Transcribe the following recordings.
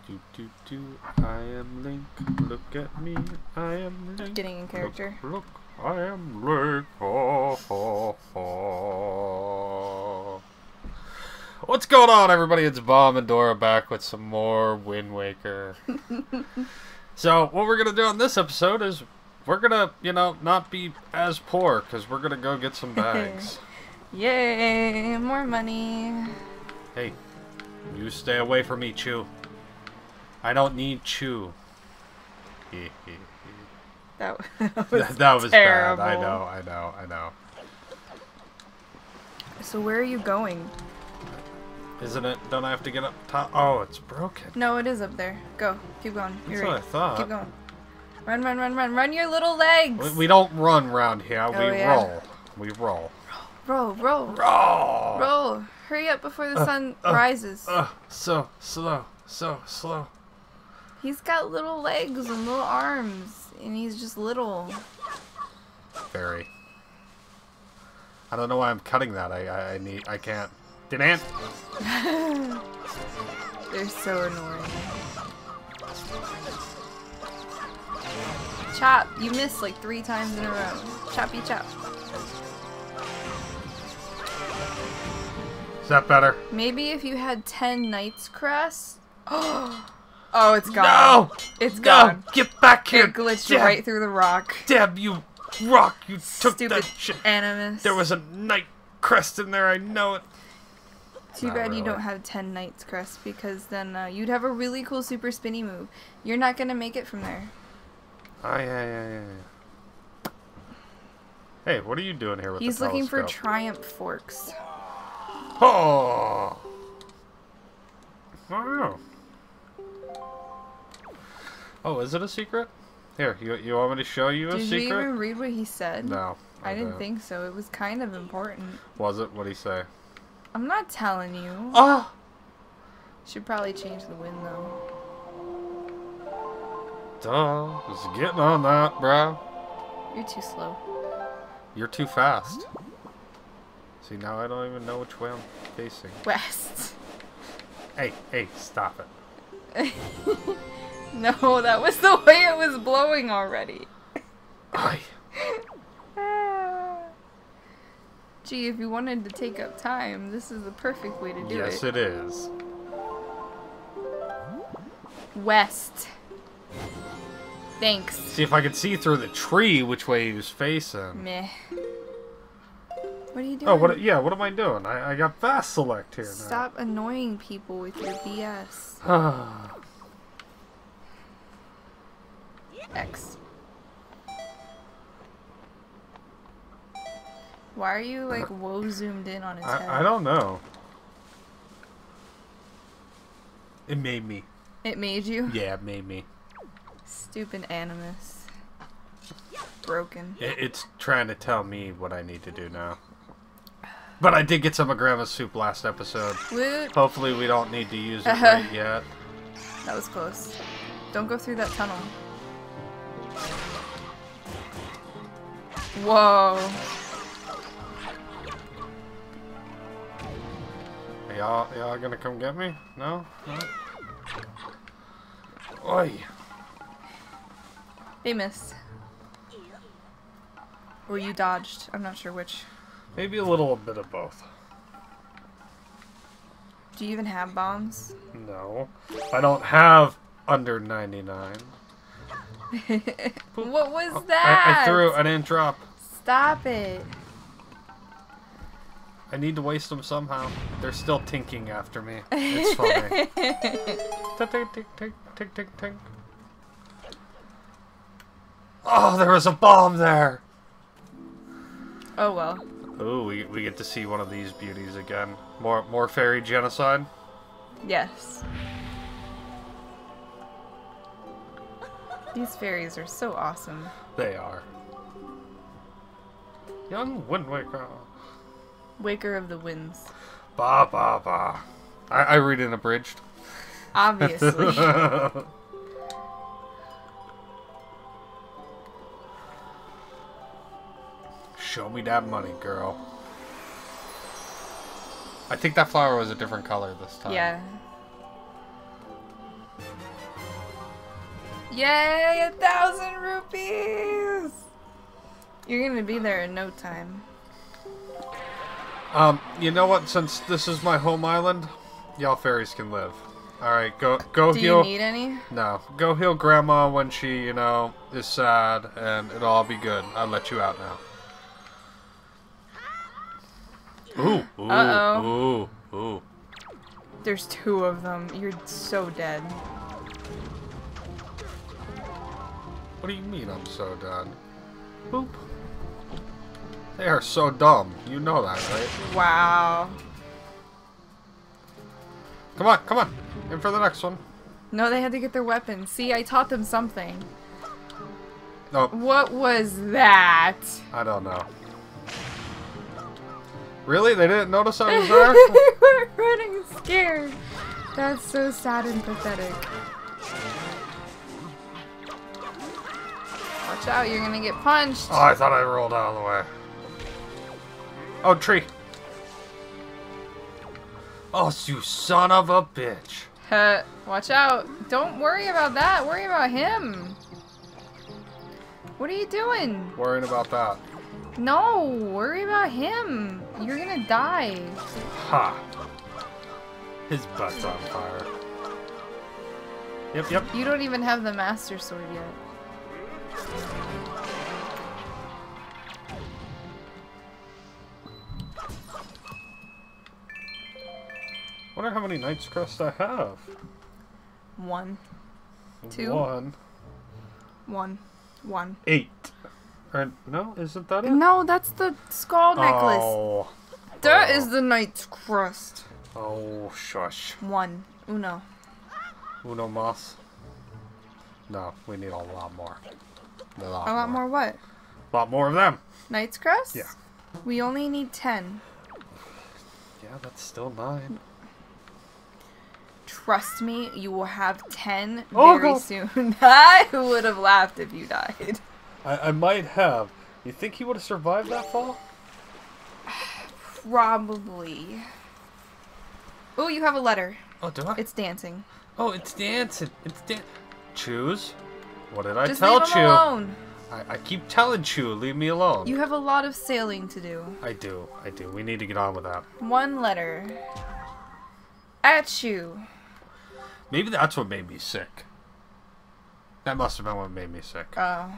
I am Link. Look at me. I am Link. Getting in character. Look, I am Link. Oh, oh, oh. What's going on, everybody? It's Bom and Dora back with some more Wind Waker. So, what we're going to do on this episode is we're going to, not be as poor because we're going to go get some bags. Yay, more money. Hey, you stay away from me, Chew. I don't need Chew. That was terrible. bad. I know. So where are you going? Isn't it? Don't I have to get up top? Oh, it's broken. No, it is up there. Go. Keep going. That's what I thought. Keep going. Run. Run your little legs. We don't run round here. We roll. We roll. Roll. Hurry up before the sun rises. So slow. He's got little legs and little arms, and he's just little. Very. I don't know why I'm cutting that. I can't. Didn't. They're so annoying. Chop! You missed like 3 times in a row. Choppy chop. Is that better? Maybe if you had 10 Knight's Crest. Oh, it's gone. No! It's gone. No! Get back here! It glitched right through the rock. Damn you, rock! You took Stupid that shit. Animus. There was a night crest in there. I know it. Too bad you don't have 10 Knight's Crest, because then you'd have a really cool super spinny move. You're not gonna make it from there. Oh, yeah. Hey, what are you doing here with He's the telescope? looking for Triumph Forks. Oh! Oh. Oh, is it a secret? Here, you want me to show you a secret? Did you even read what he said? No. I didn't think so. It was kind of important. Was it? What'd he say? I'm not telling you. Oh! Should probably change the wind, though. Duh. Just getting on that, bro. You're too slow. You're too fast. See, now I don't even know which way I'm facing. West. Hey, stop it. No, that was the way it was blowing already. Aye. Gee, if you wanted to take up time, this is the perfect way to do it. Yes, it is. West. Thanks. See if I can see through the tree which way he was facing. Meh. What are you doing? Oh, what am I doing? I got fast select here now. Stop annoying people with your BS. X. Why are you like whoa zoomed in on his head? I don't know. It made me. It made you? Yeah, it made me. Stupid Animus. Broken. It's trying to tell me what I need to do now. But I did get some of Grandma's soup last episode. Woot. Hopefully we don't need to use it right yet. That was close. Don't go through that tunnel. Whoa. Y'all gonna come get me? No? Oi. They missed. Or you dodged. I'm not sure which. Maybe a little bit of both. Do you even have bombs? No. I don't have under 99. What was that? I threw. I didn't drop. Stop it. I need to waste them somehow. They're still tinking after me. It's funny. Tink. Oh, there was a bomb there. Oh well. Ooh, we get to see one of these beauties again. More fairy genocide. Yes. These fairies are so awesome. They are. Young Wind Waker. Waker of the Winds. Ba ba ba. I read it abridged. Obviously. Show me that money, girl. I think that flower was a different color this time. Yeah. Yay, 1,000 rupees! You're gonna be there in no time. You know what? Since this is my home island, y'all fairies can live. Alright, go Do heal. you need any? No. Go heal Grandma when she, you know, is sad, and it'll all be good. I'll let you out now. Ooh, ooh, Uh-oh. ooh, ooh. There's 2 of them. You're so dead. What do you mean I'm so dead? Boop. They are so dumb. You know that, right? Wow. Come on, come on. In for the next one. No, they had to get their weapons. See, I taught them something. Oh, What was that? I don't know. Really? They didn't notice I was there? They were running scared. That's so sad and pathetic. Watch out, you're gonna get punched. Oh, I thought I rolled out of the way. Oh, tree. Oh, you son of a bitch. Watch out. Don't worry about that. Worry about him. What are you doing? Worrying about that. No, worry about him. You're gonna die. Ha. His butt's on fire. Yep, yep. You don't even have the Master Sword yet. Wonder how many Knight's Crest I have. 1, 2, 1. 1. 8. Or, no, isn't that it? No, that's the skull necklace. Oh. That is the Knight's Crest. Oh, shush. 1. Uno. Uno mas. No, we need a lot more. A lot more what? A lot more of them. Knight's Crest? Yeah. We only need 10. Yeah, that's still 9. Trust me, you will have 10 Oh, very God. soon. I would have laughed if you died. I might have. You think he would have survived that fall? Probably. Oh, you have a letter. Oh, do I? It's dancing. Oh, it's dancing. It's Choose. What did I Just tell leave him Chew? alone. I keep telling Chew, leave me alone. You have a lot of sailing to do. I do. We need to get on with that. 1 letter. At you. Maybe that's what made me sick. That must have been what made me sick. Oh.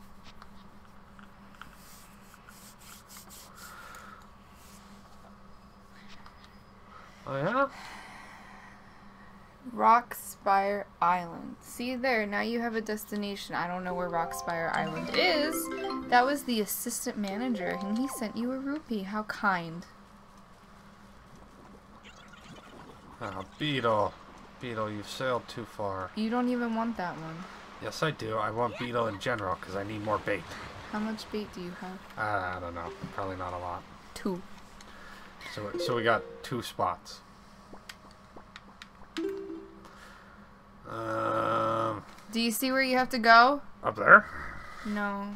Oh, yeah? Rockspire Island. See there, now you have a destination. I don't know where Rockspire Island is. That was the assistant manager, and he sent you a rupee. How kind. Oh, Beetle. Beetle, you've sailed too far. You don't even want that one. Yes, I do. I want Beetle in general, because I need more bait. How much bait do you have? I don't know. Probably not a lot. 2. So we got 2 spots. Do you see where you have to go? Up there? No.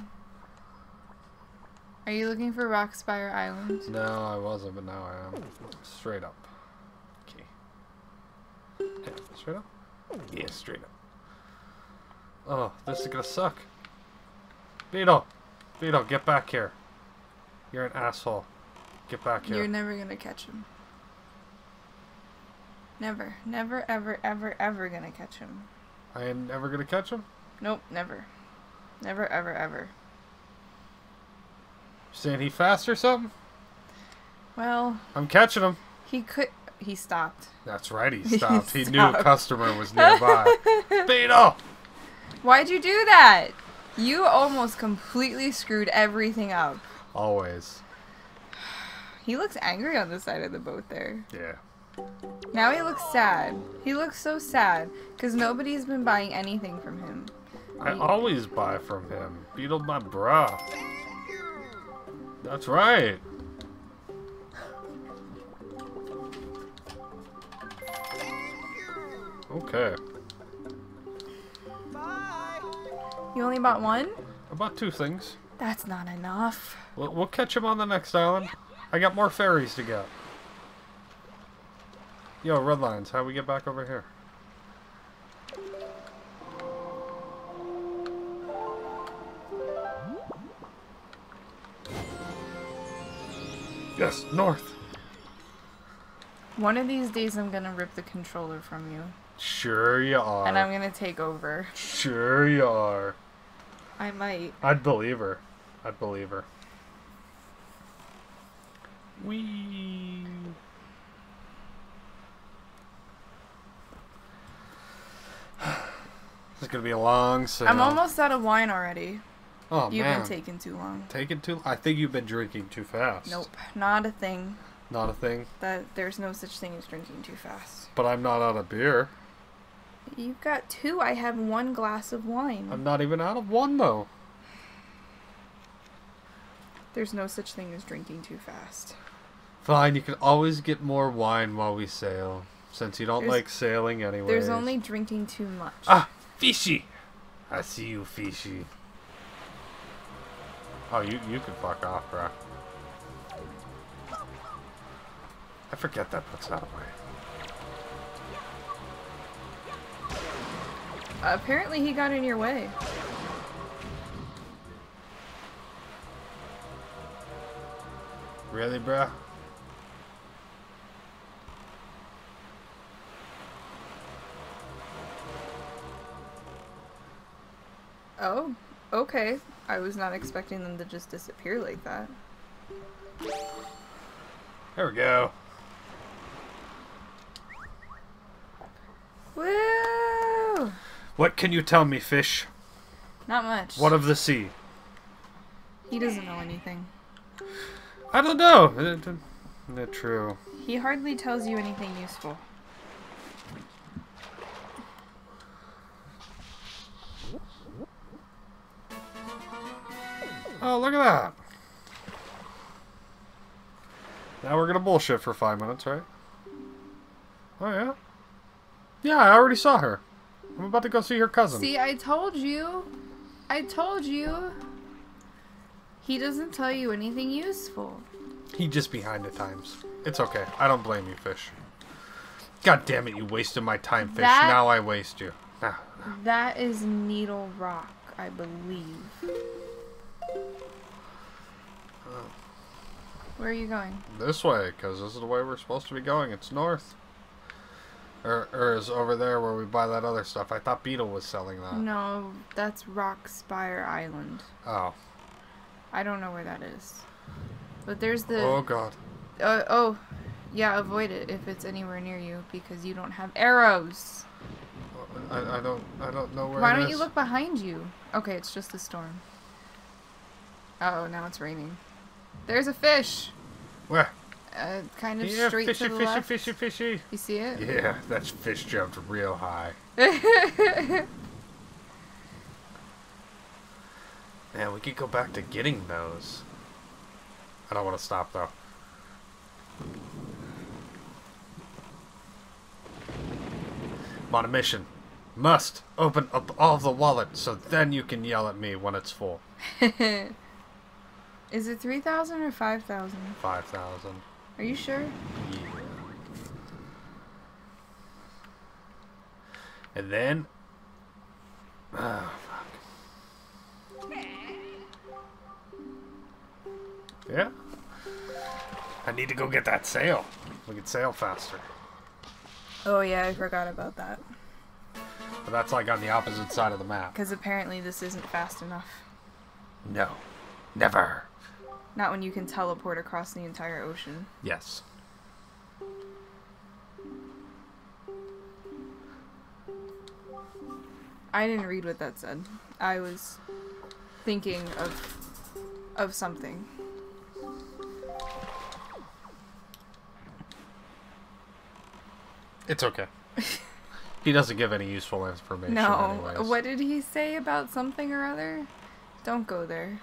Are you looking for Rockspire Island? No, I wasn't, but now I am. Straight up. Okay. Yeah, straight up? Yeah, straight up. Oh, this is gonna suck. Beetle! Beetle, get back here. You're an asshole. Get back here. You're never gonna catch him. Never. Never, ever, ever, ever gonna catch him. I ain't never gonna catch him? Nope, never. Never, ever, ever. Saying he fast or something? Well, I'm catching him. he stopped. That's right, he stopped. He knew a stopped. customer was nearby. Beetle! Why'd you do that? You almost completely screwed everything up. Always. He looks angry on the side of the boat there. Yeah. Now he looks sad. He looks so sad because nobody's been buying anything from him. I always buy from him. Beetle my bra. That's right. Okay. You only bought 1? I bought 2 things. That's not enough. We'll catch him on the next island. I got more ferries to go. Yo, Red Lines, how we get back over here? Yes, north. One of these days I'm gonna rip the controller from you. Sure you are. And I'm gonna take over. Sure you are. I might. I'd believe her. I'd believe her. Whee. This is gonna be a long sail. I'm almost out of wine already. Oh, You've man. been taking too long. Taking too... I think you've been drinking too fast. Nope. Not a thing. Not a thing? There's no such thing as drinking too fast. But I'm not out of beer. You've got 2. I have 1 glass of wine. I'm not even out of 1, though. There's no such thing as drinking too fast. Fine, you can always get more wine while we sail. Since you don't like sailing anyway. There's only drinking too much. Ah! Fishy! I see you, fishy. Oh, you can fuck off, bro. I forget that puts that away. Apparently he got in your way. Really, bruh? Oh, okay. I was not expecting them to just disappear like that. There we go. Woo! What can you tell me, fish? Not much. What of the sea? He doesn't know anything. I don't know. Not true. He hardly tells you anything useful. Oh, look at that. Now we're gonna bullshit for 5 minutes, right? Oh, yeah? Yeah, I already saw her. I'm about to go see her cousin. See, I told you. I told you. He doesn't tell you anything useful. He just behind the times. It's okay. I don't blame you, fish. God damn it, you wasted my time, fish. Now I waste you. Ah. That is Needle Rock, I believe. Where are you going? This way, because this is the way we're supposed to be going. It's north. Or is over there where we buy that other stuff. I thought Beetle was selling that. No, that's Rock Spire Island. Oh. I don't know where that is. But there's the... Oh, God. Oh, yeah, avoid it if it's anywhere near you, because you don't have arrows. I don't know where Why it don't is. you look behind you? Okay, it's just a storm. Uh oh, now it's raining. There's a fish. Where? Kind of Yeah, straight fishy, to the fishy, left. fishy, fishy. You see it? Yeah, that fish jumped real high. Man, we could go back to getting those. I don't want to stop, though. I'm on a mission. Must open up all the wallet, so then you can yell at me when it's full. Is it 3,000 or 5,000? 5,000. Are you sure? Yeah. And then... Oh, fuck. Yeah. I need to go get that sail. We can sail faster. Oh yeah, I forgot about that. But that's like on the opposite side of the map. Because apparently this isn't fast enough. No. Never. Not when you can teleport across the entire ocean. Yes. I didn't read what that said. I was thinking of something. It's okay. He doesn't give any useful information No. anyways. What did he say about something or other? Don't go there.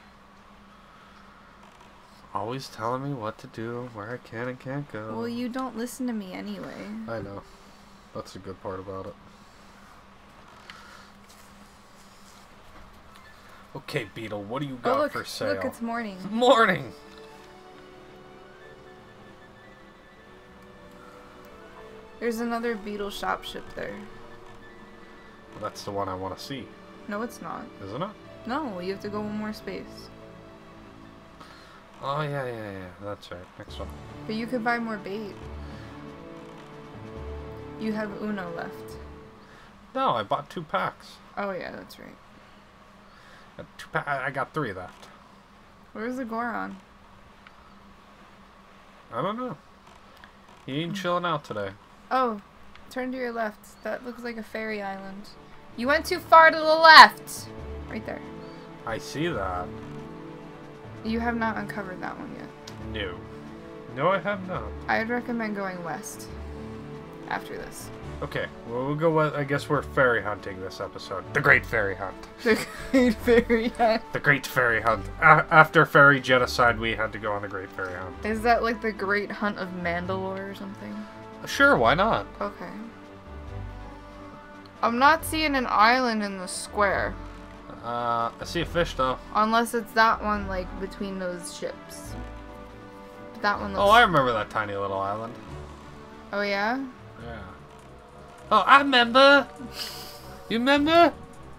Always telling me what to do, where I can and can't go. Well, you don't listen to me anyway. I know. That's the good part about it. Okay, Beetle, what do you got Oh, look, for sale? look, it's morning. Morning! There's another beetle shop ship there. Well, that's the one I want to see, No, it's not. isn't it? No, you have to go one more space. Oh, yeah. That's right. Next one. But you could buy more bait. You have Uno left. No, I bought 2 packs. Oh, yeah, that's right. I got 3 left. Where's the Goron? I don't know. He ain't chilling out today. Oh, turn to your left. That looks like a fairy island. You went too far to the left! Right there. I see that. You have not uncovered that one yet. No. No, I have not. I'd recommend going west after this. Okay, well, we'll go with, I guess we're fairy hunting this episode. The Great Fairy Hunt. The Great Fairy Hunt. The Great Fairy Hunt. After fairy genocide, we had to go on the Great Fairy Hunt. Is that like the Great Hunt of Mandalore or something? Sure, why not? Okay. I'm not seeing an island in the square. I see a fish, though. Unless it's that one, like, between those ships. That one looks... Oh, I remember that tiny little island. Oh, yeah? Yeah. Oh, I remember! You remember?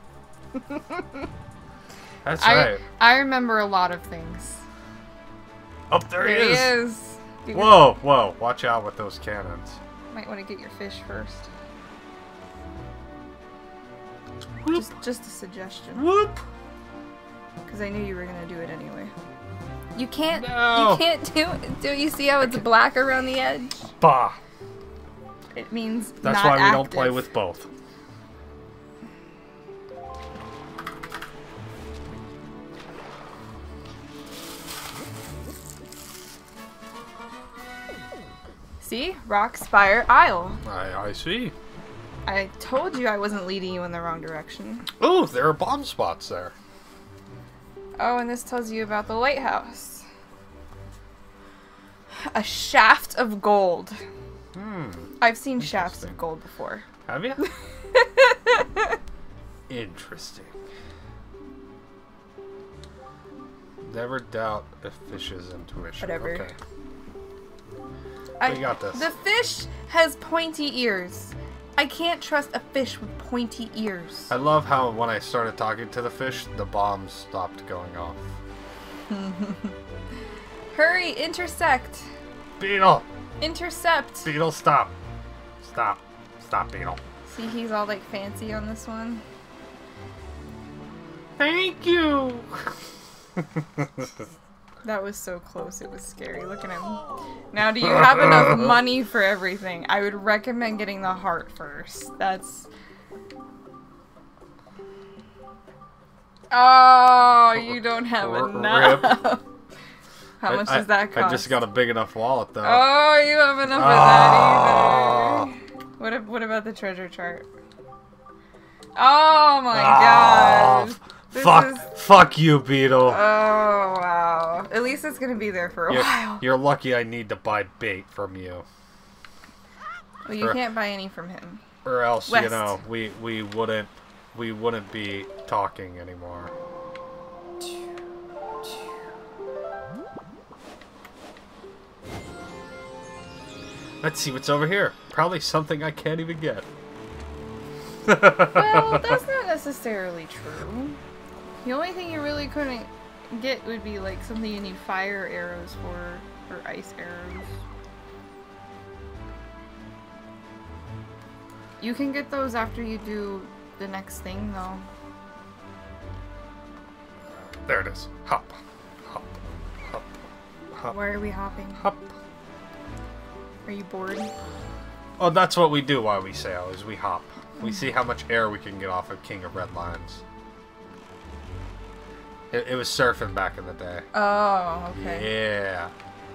That's right. I remember a lot of things. Oh, there he is! Whoa, whoa. Watch out with those cannons. Might want to get your fish first. Whoop. Just a suggestion. Whoop! Because I knew you were going to do it anyway. You can't... No. You can't do it. Do you see how it's black around the edge? Bah! It means That's not why we active. don't play with both. See? Rock Spire Isle. I see. I told you I wasn't leading you in the wrong direction. Oh, there are bomb spots there. Oh, and this tells you about the lighthouse. A shaft of gold. I've seen shafts of gold before. Have you? Interesting. Never doubt a fish's intuition. Whatever. Okay. We got this. The fish has pointy ears. I can't trust a fish with pointy ears. I love how when I started talking to the fish, the bombs stopped going off. Hurry, intersect. Beetle! Intercept. Beetle, stop. Stop. Stop, Beetle. See, he's all like fancy on this one. Thank you! That was so close, it was scary. Look at him. Now, do you have enough money for everything? I would recommend getting the heart first. That's... Oh, you don't have enough. How much does that cost? I just got a big enough wallet, though. Oh, you have enough of that either. What about the treasure chart? Oh my god. Fuck you, Beetle. Oh, wow. At least it's gonna be there for a while. You're lucky I need to buy bait from you. Well, you can't buy any from him. Or else, West. you know, we wouldn't be talking anymore. Let's see what's over here. Probably something I can't even get. Well, that's not necessarily true. The only thing you really couldn't get would be like something you need fire arrows for, or ice arrows. You can get those after you do the next thing, though. There it is. Hop. Hop. Hop. Hop. Why are we hopping? Hop. Are you bored? Oh, that's what we do while we sail, is we hop. We see how much air we can get off of King of Red Lions. It was surfing back in the day. Oh, okay. Yeah.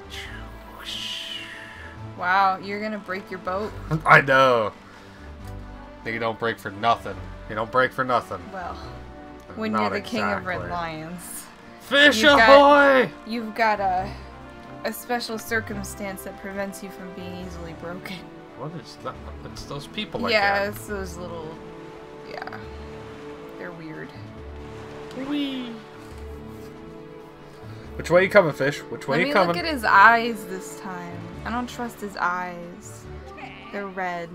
Wow, you're gonna break your boat? I know. You don't break for nothing. You don't break for nothing. Well, when Not you're the King of exactly. Red Lions. Fish ahoy! You've got a special circumstance that prevents you from being easily broken. What is that? It's those people like Yeah, that. it's those little... Yeah. They're weird. Wee. Which way you coming, fish? Which way you coming? Let me look at his eyes this time. I don't trust his eyes. They're red.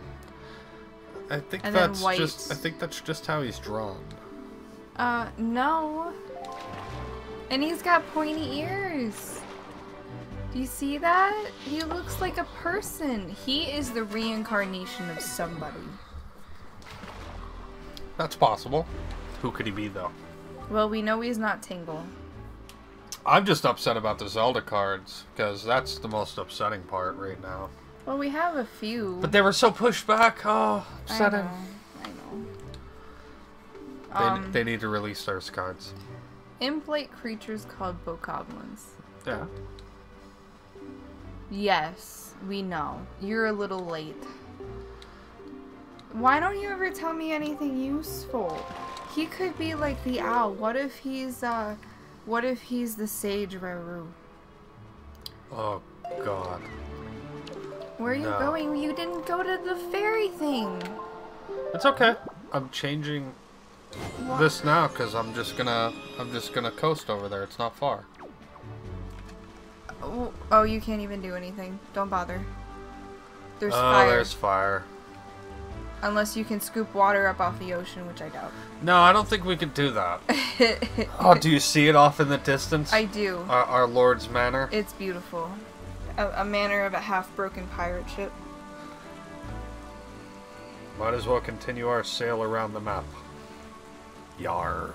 I think And then that's white. just. I think that's just how he's drawn. No. And he's got pointy ears. Do you see that? He looks like a person. He is the reincarnation of somebody. That's possible. Who could he be, though? Well, we know he's not Tingle. I'm just upset about the Zelda cards, because that's the most upsetting part right now. Well, we have a few. But they were so pushed back. Oh, upsetting. I know. They need to release those cards. Imp-like creatures called bokoblins. Yeah. Yes, we know. You're a little late. Why don't you ever tell me anything useful? He could be like the owl. What if he's the sage Raru? Oh, God. Where are you going? You didn't go to the fairy thing. It's okay. I'm changing this now because I'm just gonna coast over there. It's not far. Oh, you can't even do anything. Don't bother. There's fire. Oh, there's fire. Unless you can scoop water up off the ocean, which I doubt. No, I don't think we can do that. Oh, do you see it off in the distance? I do. Our Lord's Manor? It's beautiful. A manor of a half-broken pirate ship. Might as well continue our sail around the map. Yar.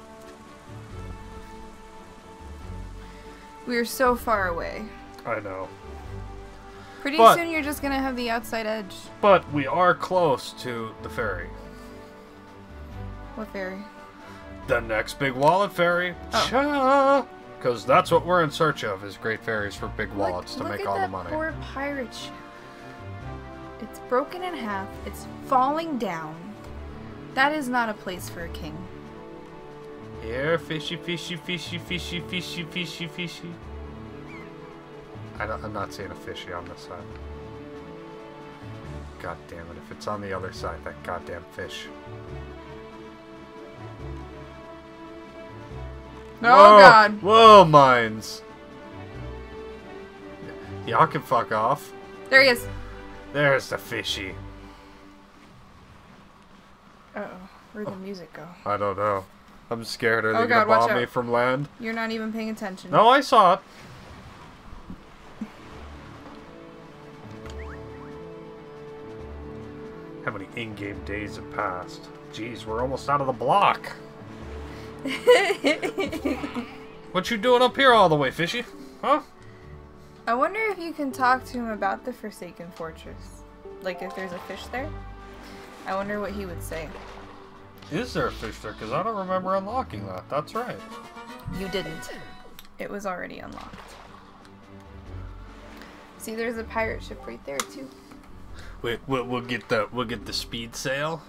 We're so far away. I know. Pretty soon you're just gonna have the outside edge. But we are close to the ferry. What ferry? The next big wallet ferry. Oh. Because that's what we're in search of, is great ferries for big wallets to make all the money. Look at that poor pirate ship. It's broken in half. It's falling down. That is not a place for a king. Here, fishy, fishy, fishy, fishy, fishy, fishy, fishy. I'm not seeing a fishy on this side. God damn it, if it's on the other side, that goddamn fish. Oh, God. Whoa, mines. Y'all can fuck off. There he is. There's the fishy. Uh-oh. Where'd the music go? I don't know. I'm scared. Are Oh, they God, gonna watch bomb me out. from land? You're not even paying attention. No, I saw it. How many in-game days have passed? Jeez, we're almost out of the block. What you doing up here all the way, fishy? Huh? I wonder if you can talk to him about the Forsaken Fortress. Like, if there's a fish there? I wonder what he would say. Is there a fish there? Because I don't remember unlocking that. That's right. You didn't. It was already unlocked. See, there's a pirate ship right there, too. Wait, we'll get the speed sail.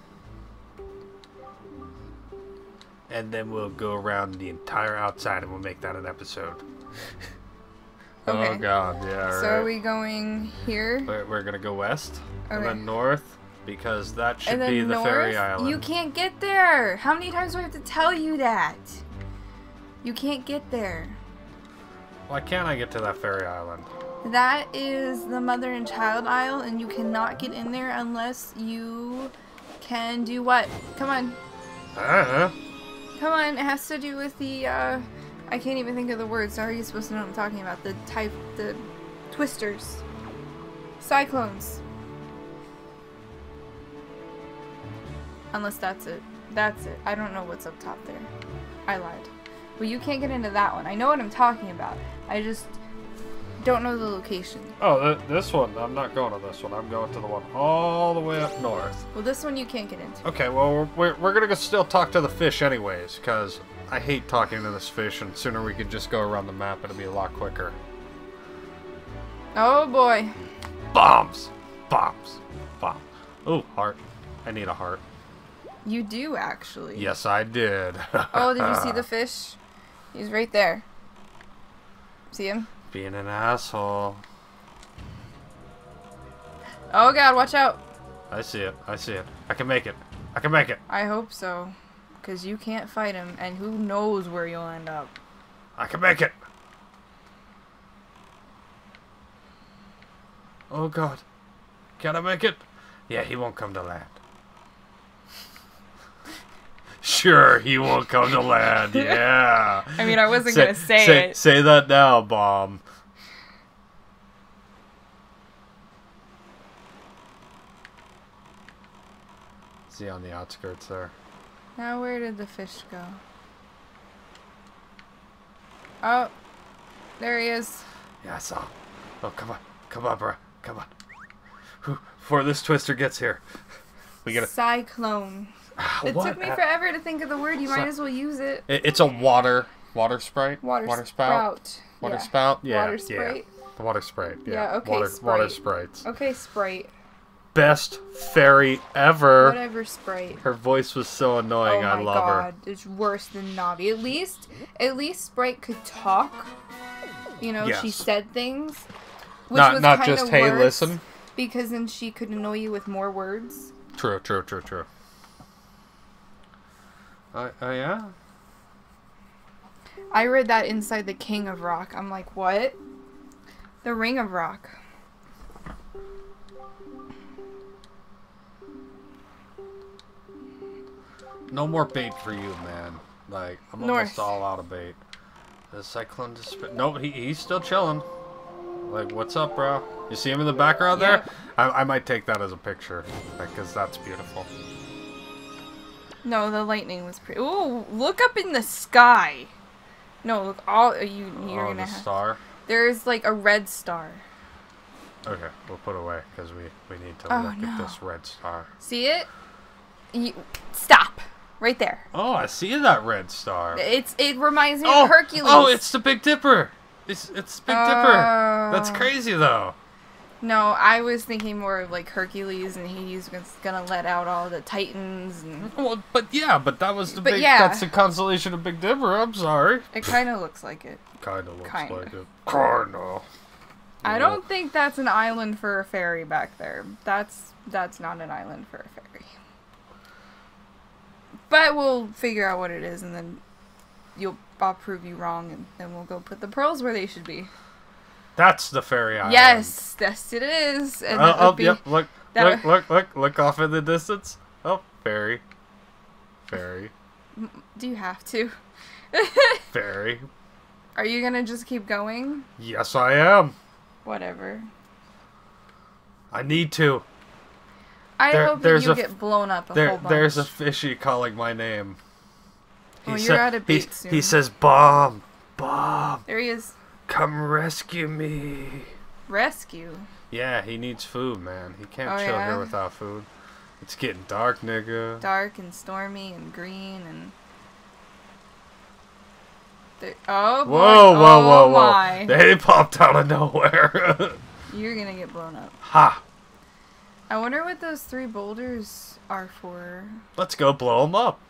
And then we'll go around the entire outside and we'll make that an episode. Okay. Oh, God, yeah, right. So are we going here? We're gonna go west, Okay. and then north, because that should And then be the north? ferry island. You can't get there! How many times do I have to tell you that? You can't get there. Why can't I get to that ferry island? That is the mother and child aisle, and you cannot get in there unless you can do what? Come on. Come on, it has to do with the, I can't even think of the word. Sorry, you're supposed to know what I'm talking about. The twisters. Cyclones. Unless that's it. That's it. I don't know what's up top there. I lied. Well, you can't get into that one. I know what I'm talking about. I just don't know the location. Oh, this one. I'm not going to this one. I'm going to the one all the way up north. Well, this one you can't get into. Okay, well, we're going to still talk to the fish anyways, because I hate talking to this fish, and sooner we could just go around the map. It'll be a lot quicker. Oh, boy. Bombs! Bombs! Bombs. Ooh, heart. I need a heart. You do, actually. Yes, I did. Oh, did you see the fish? He's right there. See him? Being an asshole. Oh god, watch out. I see it. I see it. I can make it. I can make it. I hope so. Because you can't fight him, and who knows where you'll end up. I can make it. Oh god. Can I make it? Yeah, he won't come to land. Sure, he won't come to land. Yeah. I mean, I wasn't gonna say it. Say that now, Bomb. Is he on the outskirts there? Now where did the fish go? Oh, there he is. Yeah, I saw him. Oh, come on. Come on, bro. Come on. Before this twister gets here. We gotta... Cyclone. It took me forever to think of the word. You might as well use it. It's a water sprite? Water spout? Water spout? Yeah. Water sprite? Yeah. The water sprite. Yeah, okay, Water sprites. Okay, Sprite. Best fairy ever. Whatever, Sprite. Her voice was so annoying. I love her. Oh my god, it's worse than Navi. At least Sprite could talk. You know, yes. She said things. Which not just, hey, listen. Because then she could annoy you with more words. True. Yeah? I read that inside the King of Rock. I'm like, what? The Ring of Rock. No more bait for you, man. Like, I'm almost all out of bait. The Cyclone no, he's still chilling. Like, what's up, bro? You see him in the background there? I might take that as a picture, because that's beautiful. No, the lightning was pretty. Ooh, look up in the sky. No, look you're gonna have star. There's like a red star. Okay, we'll put away because we need to look at this red star. See it? Stop. Right there. Oh, I see that red star. It reminds me of Hercules. Oh, it's the Big Dipper. It's Big Dipper. That's crazy though. No, I was thinking more of like Hercules, and he's gonna let out all the Titans. And... Well, but that was the that's the constellation of Big Dipper. I'm sorry. It kind of looks like it. Kind of looks like it. Kinda. I don't think that's an island for a fairy back there. That's not an island for a fairy. But we'll figure out what it is, and then I'll prove you wrong, and then we'll go put the pearls where they should be. That's the fairy island. Yes, yes, it is. And yep. Look off in the distance. Oh, fairy. Do you have to? Fairy. Are you gonna just keep going? Yes, I am. Whatever. I need to. I hope that you get blown up a whole bunch. There's a fishy calling my name. You're out of bait soon. He says, Bomb. There he is. Come rescue me. Rescue? Yeah, he needs food, man. He can't chill here without food. It's getting dark, nigga. Dark and stormy and green and... Oh, boy. Whoa. They popped out of nowhere. You're gonna get blown up. Ha! I wonder what those 3 boulders are for. Let's go blow them up.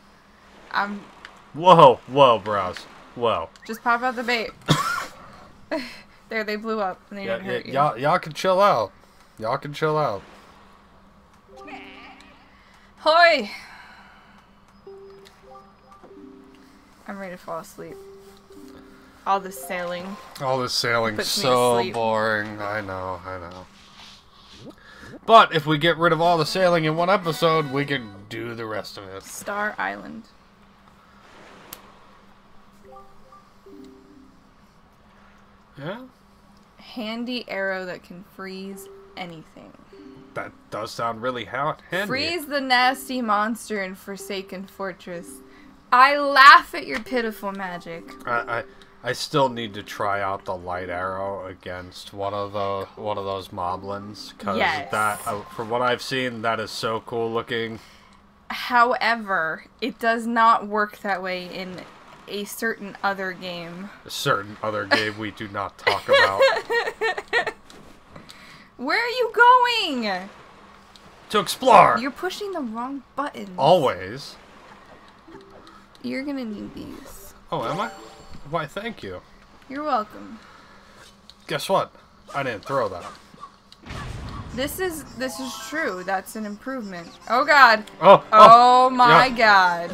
Whoa, bros. Whoa. Just pop out the bait. There, they blew up and they didn't hurt you. Y'all can chill out. Hoy! I'm ready to fall asleep. All this sailing. So boring. I know. But if we get rid of all the sailing in one episode, we can do the rest of it. Star Island. Yeah? Handy arrow that can freeze anything. That does sound really handy. Freeze the nasty monster in Forsaken Fortress. I laugh at your pitiful magic. I still need to try out the light arrow against one of those moblins, because that from what I've seen, that is so cool looking. However, it does not work that way in a certain other game. A certain other game we do not talk about. Where are you going? To explore. You're pushing the wrong buttons. Always. You're gonna need these. Oh, am I? Why, thank you. You're welcome. Guess what? I didn't throw that. This is true. That's an improvement. Oh God. Oh my God.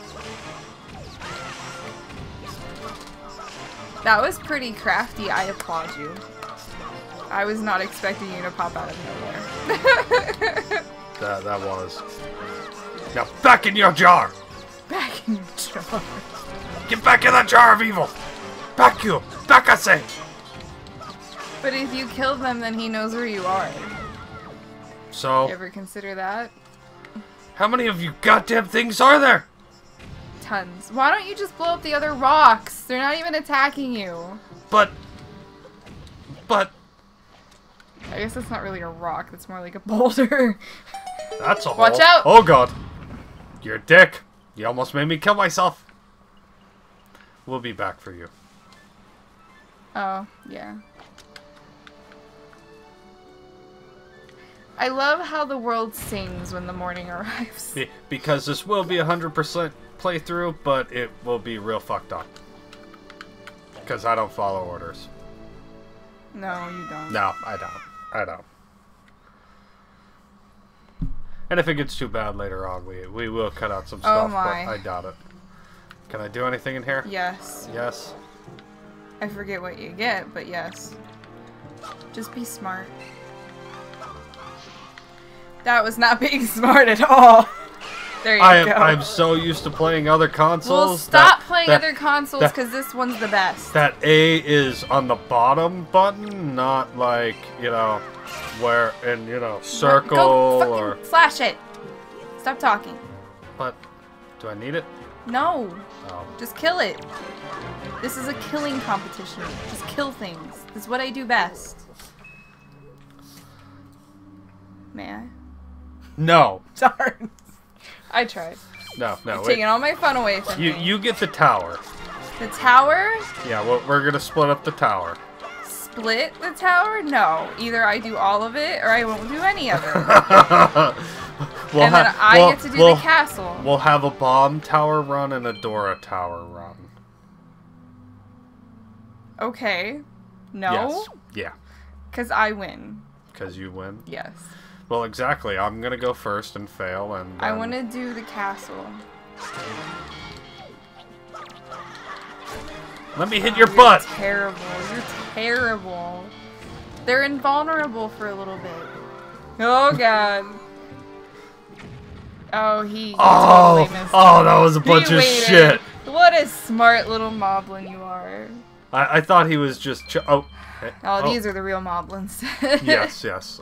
That was pretty crafty. I applaud you. I was not expecting you to pop out of nowhere. that was. Now back in your jar. Back. fucking jar. Get back in that jar of evil! Back you! Back, I say! But if you kill them, then he knows where you are. So... You ever consider that? How many of you goddamn things are there? Tons. Why don't you just blow up the other rocks? They're not even attacking you. But... I guess that's not really a rock. That's more like a boulder. That's a hole. Watch out! Oh god. You're a dick. You almost made me kill myself. We'll be back for you. Oh, yeah. I love how the world sings when the morning arrives. Because this will be 100% playthrough, but it will be real fucked up. Because I don't follow orders. No, you don't. No, I don't. I don't. And if it gets too bad later on, we will cut out some stuff, but I doubt it. Can I do anything in here? Yes. Yes. I forget what you get, but yes. Just be smart. That was not being smart at all. There you go. I'm so used to playing other consoles. Well, stop playing other consoles because this one's the best. That A is on the bottom button, not like, you know, where in, you know, circle or... slash it. Stop talking. But, do I need it? No. Oh. Just kill it. This is a killing competition. Just kill things. This is what I do best. May I? No. Sorry. I tried. No, You're taking all my fun away from me. You get the tower. The tower? Yeah, well, we're gonna split up the tower. Split the tower? No. Either I do all of it, or I won't do any of it. Then I get to do the castle. We'll have a bomb tower run and a Dora tower run. Okay. No? Yes. Yeah. Because I win. Because you win? Yes. Well, exactly. I'm gonna go first and fail, and I want to do the castle. Let me hit your butt! You're terrible. You're terrible. They're invulnerable for a little bit. Oh, God. Oh, he totally missed Oh, that was a bunch of shit. What a smart little moblin you are. I thought he was just... These are the real moblins. Yes, yes.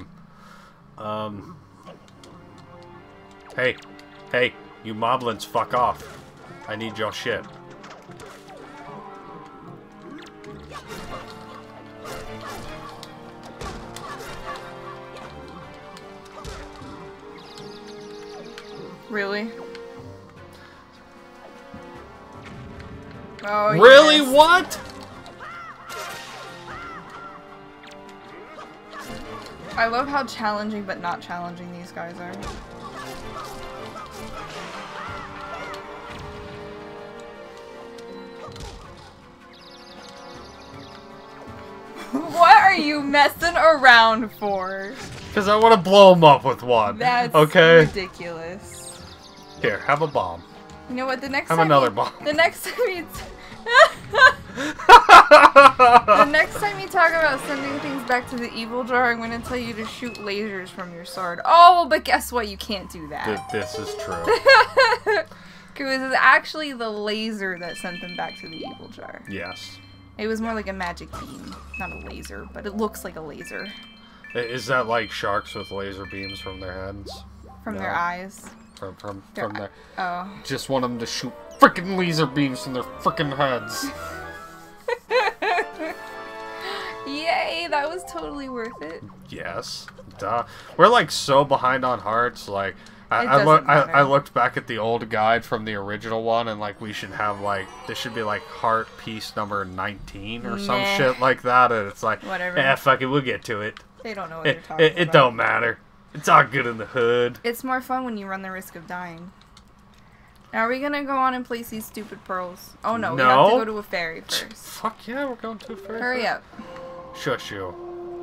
Hey, you moblins, fuck off. I need your shit. Really? Oh, really? Yes. What? I love how challenging but not challenging these guys are. What are you messing around for? Because I want to blow him up with one. That's okay? ridiculous. Here, have a bomb. You know what? The next have time another bomb. The next time you the next time you talk about sending things back to the evil jar, I'm going to tell you to shoot lasers from your sword. Oh, but guess what? You can't do that. This is true. Because it's actually the laser that sent them back to the evil jar. Yes. It was more like a magic beam, not a laser, but it looks like a laser. Is that like sharks with laser beams from their heads? From their eyes. From their... Oh. Just want them to shoot frickin' laser beams from their frickin' heads. Yay, that was totally worth it. Yes. Duh. We're like so behind on hearts, like... I looked back at the old guide from the original one, and like we should have like this should be like heart piece number 19 or some shit like that, and it's like whatever. Yeah, fuck it, we'll get to it. They don't know what you're talking about. It don't matter. It's all good in the hood. It's more fun when you run the risk of dying. Now, are we gonna go on and place these stupid pearls? Oh no, we have to go to a fairy first. Fuck yeah, we're going to a fairy. Hurry up. Shush you.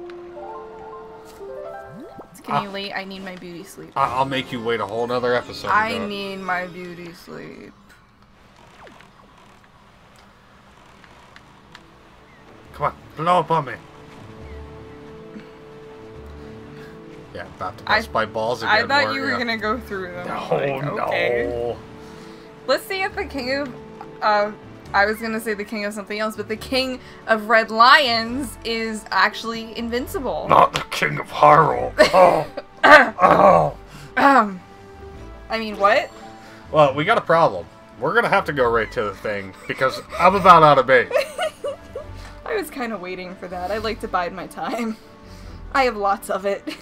It's getting late. I need my beauty sleep. I'll make you wait a whole nother episode. I need my beauty sleep. Come on, blow up on me. Yeah, about to bust my balls again. I thought you were gonna go through them. No, like, okay. no. Let's see if the king of, I was gonna say the king of something else, but the king of red lions is actually invincible. Not the king of Hyrule. Oh. Oh. I mean, what? Well, we got a problem. We're gonna have to go right to the thing, because I'm about out of bait. I was kind of waiting for that. I like to bide my time. I have lots of it.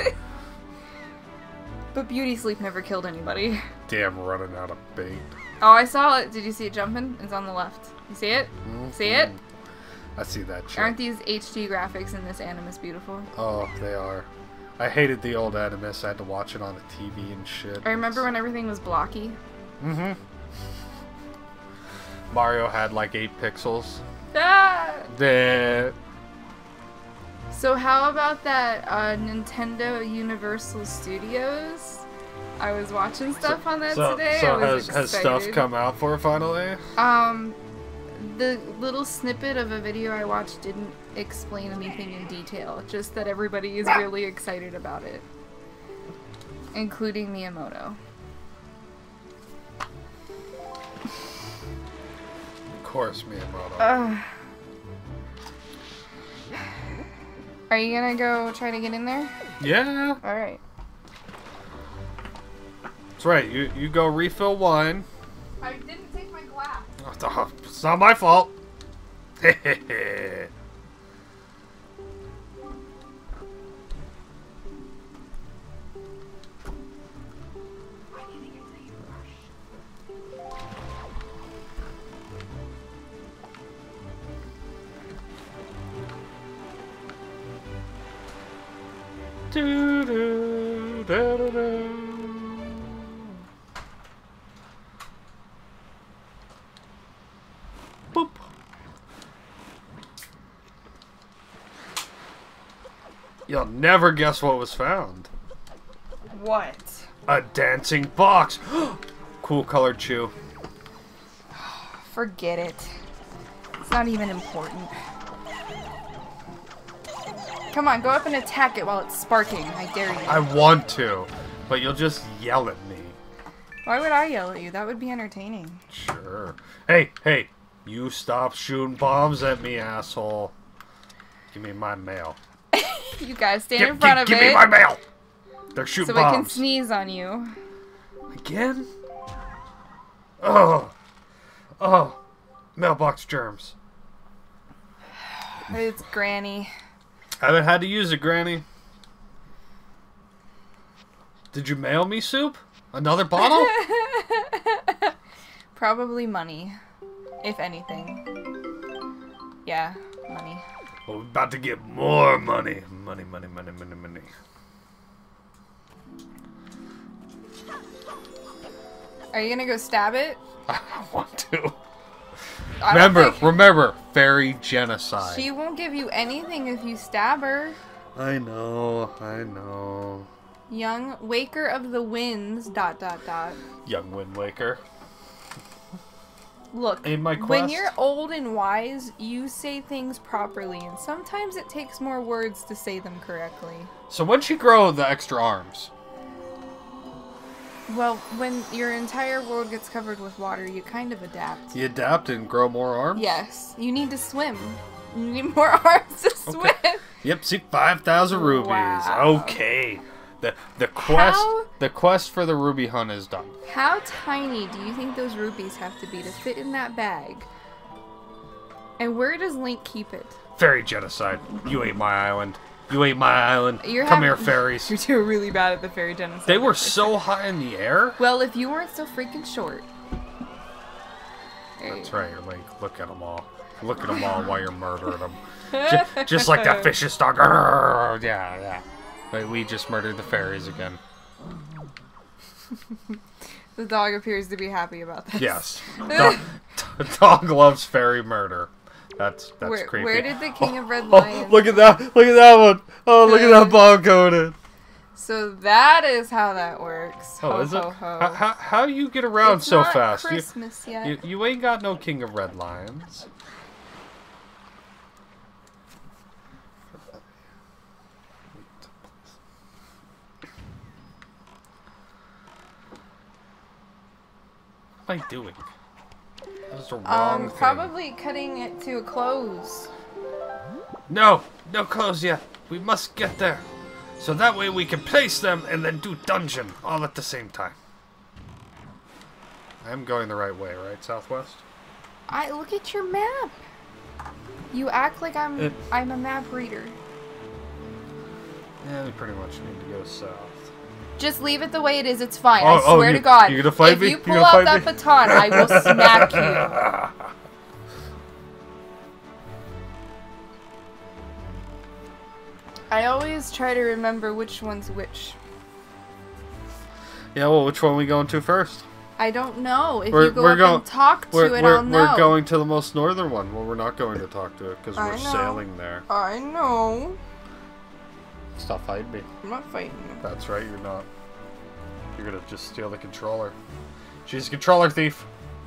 But beauty sleep never killed anybody. Damn, running out of bait. Oh, I saw it. Did you see it jumping? It's on the left. You see it? Mm-hmm. See it? I see that shit. Aren't these HD graphics in this Animus beautiful? Oh, they are. I hated the old Animus. I had to watch it on the TV and shit. I remember when everything was blocky. Mm-hmm. Mario had like 8 pixels. Ah! The So how about that Nintendo Universal Studios? I was watching stuff on that today. So I was has stuff come out for it finally? The little snippet of a video I watched didn't explain anything in detail, just that everybody is really excited about it. Including Miyamoto. Of course, Miyamoto. Are you gonna go try to get in there? Yeah. Alright. That's right. You go refill wine. I didn't take my glass. Oh, it's not my fault. Hehehe. Do do do do do. Boop. You'll never guess what was found. What? A dancing box. Cool colored chew. Forget it. It's not even important. Come on, go up and attack it while it's sparking. I dare you. I want to, but you'll just yell at me. Why would I yell at you? That would be entertaining. Sure. Hey, hey, you stop shooting bombs at me, asshole. Give me my mail. You guys stand in front of it. Give me my mail. They're shooting bombs. So I can sneeze on you. Again? Oh. Oh. Mailbox germs. It's Granny. I haven't had to use it, Granny. Did you mail me soup? Another bottle? Probably money. If anything. Yeah, money. Well, we're about to get more money. Money, money, money, money, money. Are you gonna go stab it? I want to. Remember, fairy genocide. She won't give you anything if you stab her. I know. Young Waker of the Winds, ... Young Wind Waker. Look, In my quest. when you're old and wise, you say things properly, and sometimes it takes more words to say them correctly. So when'd she grow the extra arms? Well, when your entire world gets covered with water, you kind of adapt. You adapt and grow more arms? Yes. You need to swim. You need more arms to swim. Okay. Yep, see, 5,000 rubies. Wow. Okay. The quest for the ruby hunt is done. How tiny do you think those rupees have to be to fit in that bag? And where does Link keep it? Fairy genocide. You ate my island. You ate my island. Come here, fairies. You're doing really bad at the fairy genocide. They were so high in the air. Well, if you weren't so freaking short. That's right, Link. Look at them all. Look at them all while you're murdering them. Just like that vicious dog. Yeah. But we just murdered the fairies again. The dog appears to be happy about this. Yes. Dog loves fairy murder. That's creepy. Where did the King of Red Lions... Oh, look at that one. Oh, look at that bomb going. So that is how that works. Oh, is it? Ho. How do you get around It's so not fast? Christmas yet. You ain't got no King of Red Lions. am I doing? That was the wrong thing. Probably cutting it to a close. No! No close yet. We must get there. So that way we can place them and then do dungeon all at the same time. I'm going the right way, right, Southwest? Look at your map. You act like I'm a map reader. Yeah, we pretty much need to go south. Just leave it the way it is. It's fine. I swear to God. You gonna fight me? If you pull out that baton, I will smack you. I always try to remember which one's which. Yeah, well, which one are we going to first? I don't know. If you go up and talk to it, I'll know. We're going to the most northern one. Well, we're not going to talk to it because we're sailing there. I know. Stop fighting me. I'm not fighting you. That's right, you're not. You're gonna just steal the controller. She's a controller thief.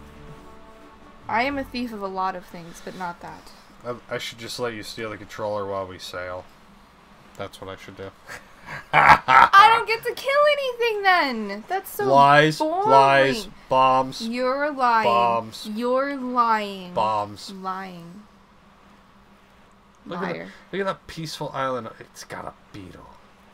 I am a thief of a lot of things, but not that. I should just let you steal the controller while we sail. That's what I should do. I don't get to kill anything then. That's so lies, boring. Lies, bombs. You're lying. Bombs. You're lying. Bombs. Lying. Look Liar. Look at that peaceful island. It's got a beetle.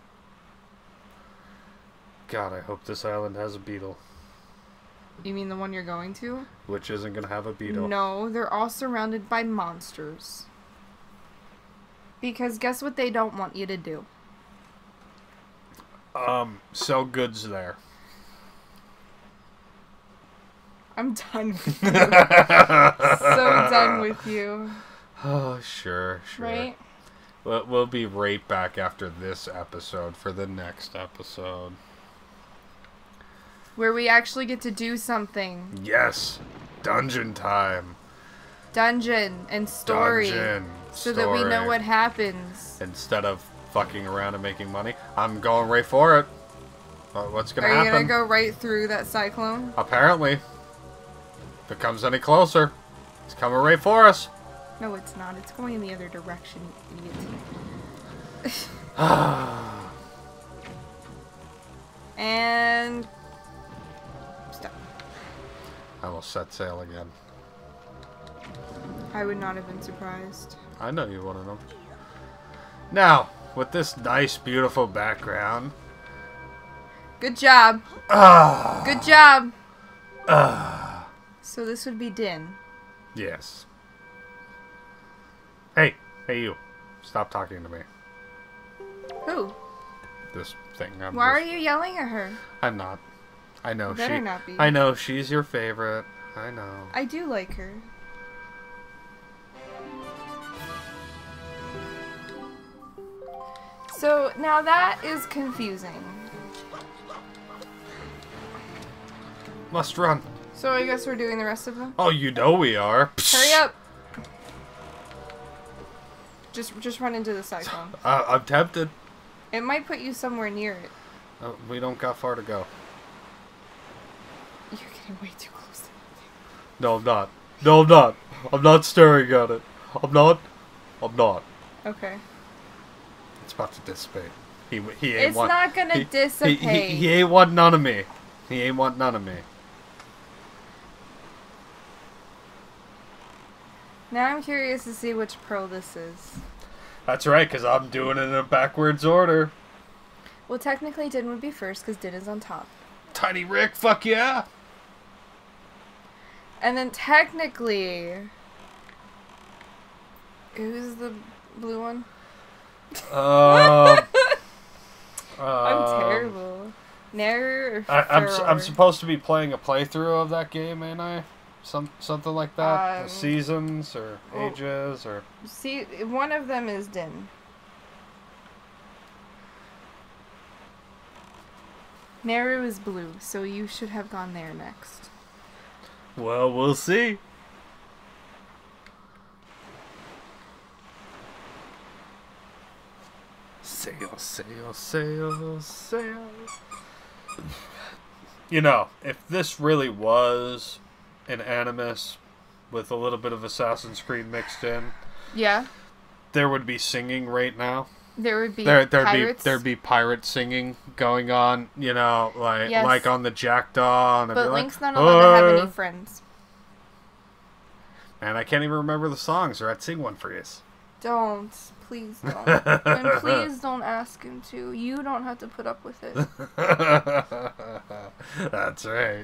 God, I hope this island has a beetle. You mean the one you're going to? Which isn't going to have a beetle. No, they're all surrounded by monsters. Because guess what they don't want you to do? Sell goods there. I'm done with you. So done with you. Oh, sure. Right? We'll be right back after this episode for the next episode. Where we actually get to do something. Yes. Dungeon time. Dungeon and story. So that we know what happens. Instead of fucking around and making money. I'm going right for it. What's going to happen? Are you going to go right through that cyclone? Apparently. If it comes any closer, it's coming right for us. No, it's not. It's going in the other direction, you idiot. And... stop. I will set sail again. I would not have been surprised. I know you wanted them. Now, with this nice, beautiful background. Good job. Good job. So this would be Din. Yes. Hey, you. Stop talking to me. Who? This thing. Why are you yelling at her? I'm not. I know Better not be. I know she's your favorite. I know. I do like her. So now that is confusing. Must run. So I guess we're doing the rest of them? Oh, you know we are. Hurry up. Just run into the cyclone. I'm tempted. It might put you somewhere near it. We don't got far to go. You're getting way too close to it. No, I'm not. No, I'm not. I'm not staring at it. I'm not. Okay. It's about to dissipate. He ain't it's not gonna dissipate. He ain't want none of me. He ain't want none of me. Now I'm curious to see which pearl this is. That's right, because I'm doing it in a backwards order. Well, technically Din would be first, because Din is on top. Tiny Rick, fuck yeah! And then technically... who's the blue one? I'm terrible. Nair or I'm supposed to be playing a playthrough of that game, ain't I? Something like that? Seasons or ages or... See, one of them is Din. Naru is blue, so you should have gone there next. Well, we'll see. Sail, sail, sail, sail. You know, if this really was an Animus with a little bit of Assassin's Creed mixed in, yeah, there would be singing right now. There would be there'd pirates. be pirate singing going on, you know, like Yes. like on the Jackdaw. And But Link's not allowed to have any friends. And I can't even remember the songs, or I'd sing one for you. Don't. Please don't. And please don't ask him to. You don't have to put up with it. That's right.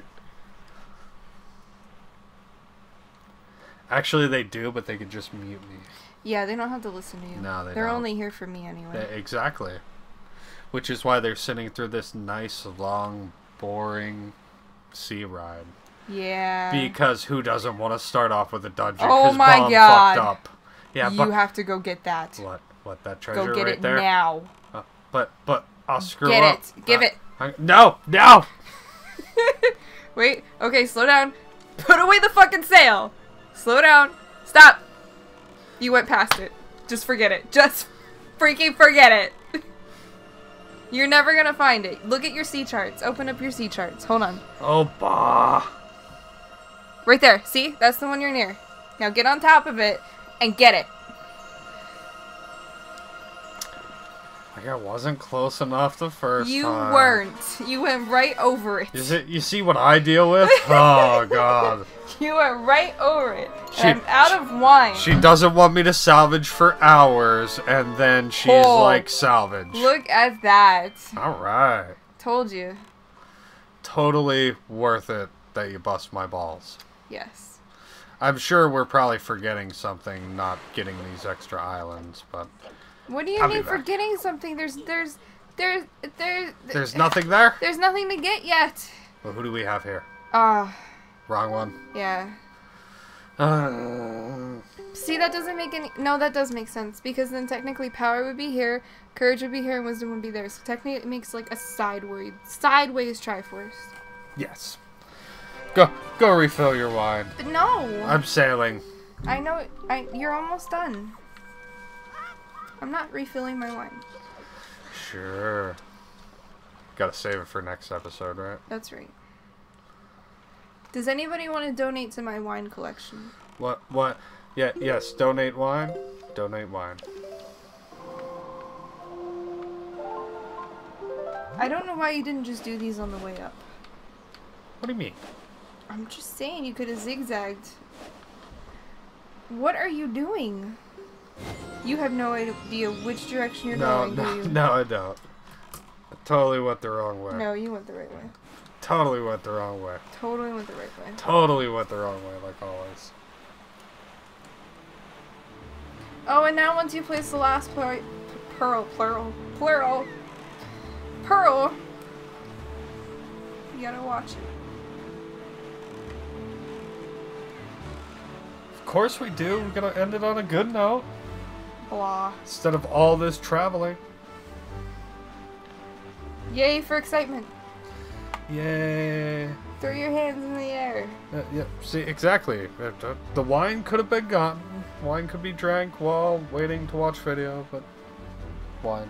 Actually, they do, but they could just mute me. Yeah, they don't have to listen to you. No, They're don't. only here for me anyway. Exactly. Which is why they're sitting through this nice, long, boring sea ride. Yeah. Because who doesn't want to start off with a dungeon? Oh 'Cause my Bom God. fucked up. Yeah, you but have to go get that. what that treasure Go get right it there? now. But I'll screw Get up. it. Give it. No. Wait. Okay, slow down. Put away the fucking sail. Slow down. Stop. You went past it. Just forget it. Just freaking forget it. You're never gonna find it. Look at your sea charts. Open up your sea charts. Hold on. Oh, bah. Right there. See? That's the one you're near. Now get on top of it and get it. Like I wasn't close enough the first time. You weren't. You went right over it. Is it? You see what I deal with? Oh, God. You went right over it. And I'm out of wine. She doesn't want me to salvage for hours, and then she's like, salvage. Look at that. All right. Told you. Totally worth it that you bust my balls. Yes. I'm sure we're probably forgetting something, not getting these extra islands, but... What do you I'll be mean back. forgetting something? There's There's nothing there? There's nothing to get yet. Well, who do we have here? Wrong one. Yeah. Uh, See, that doesn't make any... No, that does make sense. Because then technically power would be here, courage would be here, and wisdom would be there. So technically it makes like a sideways Triforce. yes. Go refill your wine. But no! I'm sailing. I know... You're almost done. I'm not refilling my wine. Sure. Gotta save it for next episode, right? That's right. Does anybody want to donate to my wine collection? What? Yeah, yes, donate wine. Donate wine. I don't know why you didn't just do these on the way up. What do you mean? I'm just saying you could have zigzagged. What are you doing? You have no idea which direction you're going, do you? No, I don't. I totally went the wrong way. No, you went the right way. Totally went the wrong way. Totally went the right way. Totally went the wrong way, like always. Oh, and now once you place the last pearl, you gotta watch it. Of course we do. We're gonna end it on a good note. Blah. Instead of all this traveling. Yay for excitement. Yay. Throw your hands in the air. Yeah, see, exactly. The wine could have been gotten. Wine could be drank while waiting to watch video, but wine.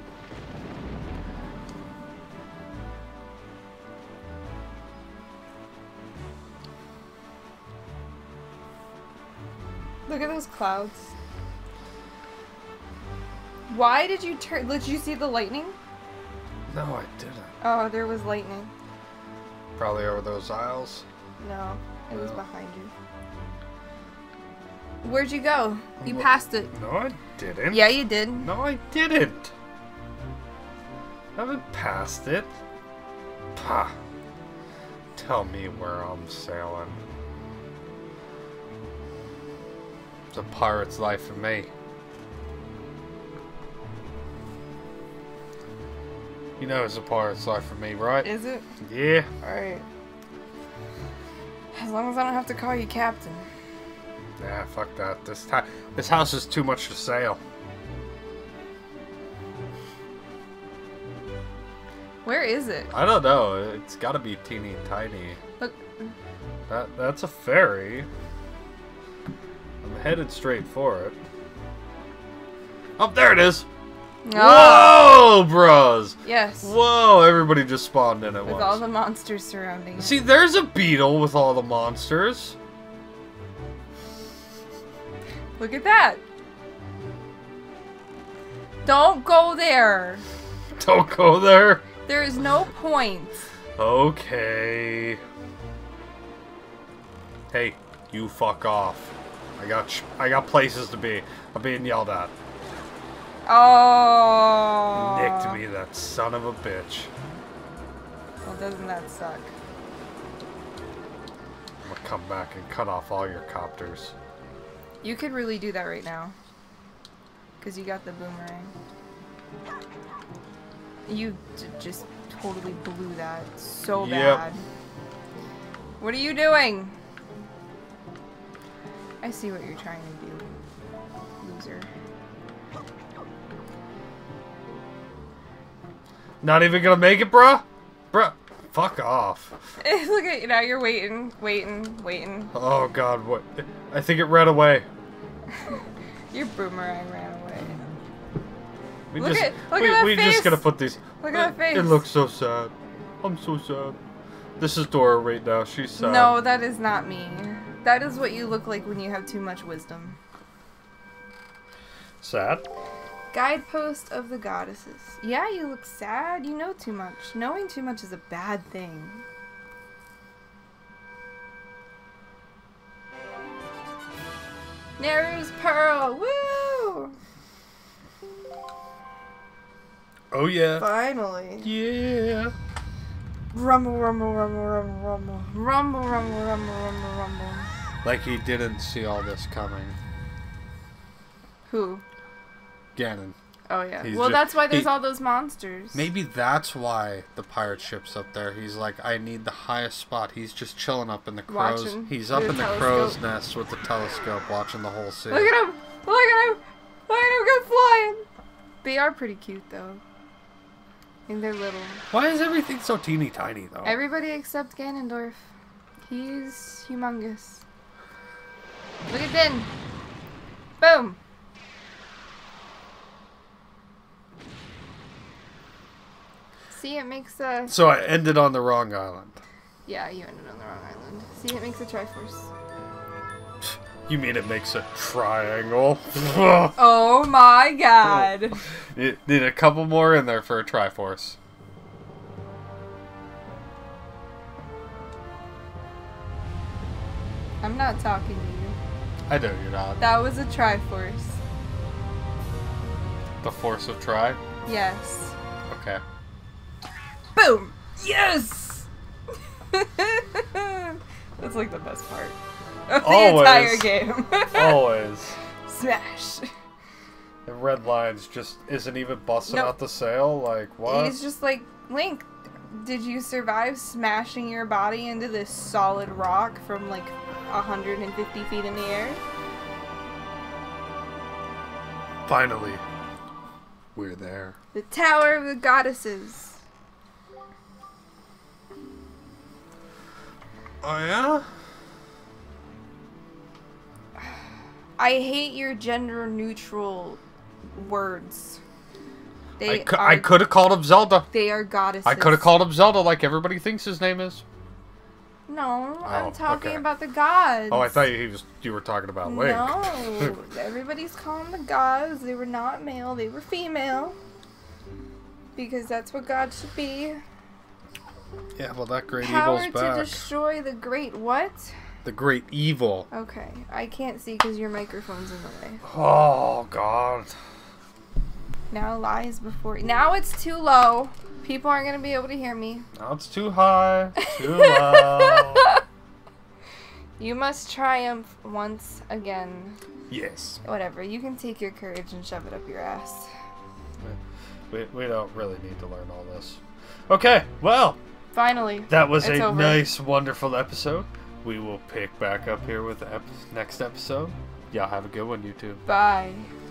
Look at those clouds. Why did you turn? Did you see the lightning? No, I didn't. Oh, there was lightning. Probably over those aisles. No, it was No. behind you. Where'd you go? You passed it. No, I didn't. Yeah, you did. No, I didn't. I haven't passed it. Pah. Tell me where I'm sailing. It's a pirate's life for me. You know it's a pirate's life for me, right? Is it? Yeah. Alright. As long as I don't have to call you captain. Nah, fuck that. This house is too much to sail. Where is it? I don't know. It's gotta be teeny tiny. Look. That's a ferry. I'm headed straight for it. Oh, there it is! Oh. Whoa, bros! Yes. Whoa, everybody just spawned in at With once. all the monsters surrounding it. See, there's a beetle with all the monsters. Look at that. Don't go there. Don't go there. There is no point. Okay. Hey, you fuck off. I got places to be. I'm being yelled at. Oh. Nicked me, that son of a bitch. Well, doesn't that suck? I'm gonna come back and cut off all your copters. You could really do that right now. Because you got the boomerang. You just totally blew that so bad. What are you doing? I see what you're trying to do, loser. Not even gonna make it, bruh? Bruh, fuck off. Look at you now, you're waiting. Oh god, what? I think it ran away. Your boomerang ran away. Look at that we face. just gonna put these. Look at that face. It looks so sad. I'm so sad. This is Dora right now. She's sad. No, that is not me. That is what you look like when you have too much wisdom. Sad? Guidepost of the goddesses. Yeah, you look sad. You know too much. Knowing too much is a bad thing. Neru's Pearl. Woo! Oh yeah. Finally. Yeah. Rumble, rumble, rumble, rumble, rumble. Rumble, rumble, rumble, rumble, rumble. Like he didn't see all this coming. Who? Ganon. Oh yeah. He's Well, ju- that's why there's he- all those monsters. Maybe that's why the pirate ship's up there. He's like, I need the highest spot. He's just chilling up in the crows. Watching He's up with in a the telescope. crow's nest with the telescope, watching the whole scene. Look at him! Look at him! Look at him go flying! They are pretty cute though. And they're little. Why is everything so teeny tiny though? Everybody except Ganondorf. He's humongous. Look at Din! Boom! See, it makes a... So I ended on the wrong island. Yeah, you ended on the wrong island. See, it makes a Triforce. You mean it makes a triangle? Oh my god! You need a couple more in there for a Triforce. I'm not talking to you. I know you're not. That was a Triforce. The Force of Tri? Yes. Okay. Boom! Yes! That's like the best part of the Always. entire game. Always. Smash! The red lines just isn't even busting Nope. out the sail? Like, what? He's just like, Link, did you survive smashing your body into this solid rock from like 150 feet in the air? Finally. We're there. The Tower of the Goddesses. Oh, yeah? I hate your gender neutral words. I could have called him Zelda. They are goddesses. I could have called him Zelda like everybody thinks his name is. No, I'm talking okay. about the gods. Oh, I thought you were talking about Link. No, everybody's calling the gods. They were not male, they were female. Because that's what God should be. Yeah, well, that great Power evil's to back. destroy the great what? The great evil. Okay, I can't see because your microphone's in the way. Oh, God. Now lies before... Now it's too low. People aren't going to be able to hear me. Now it's too high, too low. You must triumph once again. Yes. Whatever, you can take your courage and shove it up your ass. We don't really need to learn all this. Okay, well, Finally. that was it's a over. nice, wonderful episode. We will pick back up here with the next episode. Y'all have a good one, YouTube. Bye.